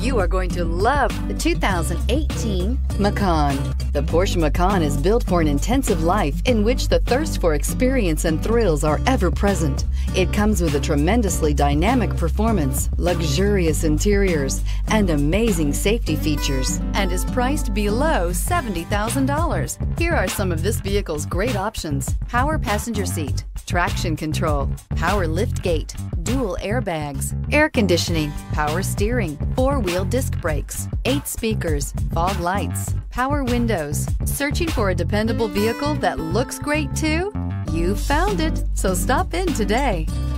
You are going to love the 2018 Macan. The Porsche Macan is built for an intensive life in which the thirst for experience and thrills are ever present. It comes with a tremendously dynamic performance, luxurious interiors, and amazing safety features, and is priced below $70,000. Here are some of this vehicle's great options: power passenger seat, traction control, power lift gate, dual airbags, air conditioning, power steering, four-wheel disc brakes, 8 speakers, fog lights, power windows. Searching for a dependable vehicle that looks great too? You found it, so stop in today.